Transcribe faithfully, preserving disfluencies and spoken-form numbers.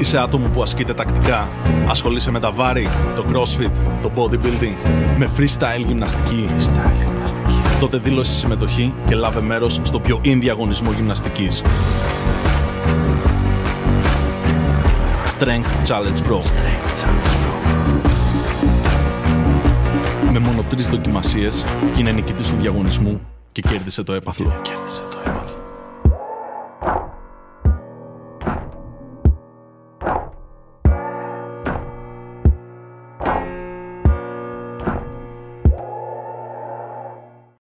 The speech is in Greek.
Είσαι άτομο που ασκείται τακτικά. Ασχολείσαι με τα βάρη, το crossfit, το bodybuilding, με freestyle γυμναστική. Freestyle γυμναστική. Τότε δήλωσε συμμετοχή και λάβε μέρος στο πιο indie διαγωνισμό γυμναστικής. Strength Challenge Pro. Strength Challenge Pro. Με μόνο τρεις δοκιμασίες γίνε νικητής του διαγωνισμού και κέρδισε το έπαθλο. Κέρδισε το έπαθλο.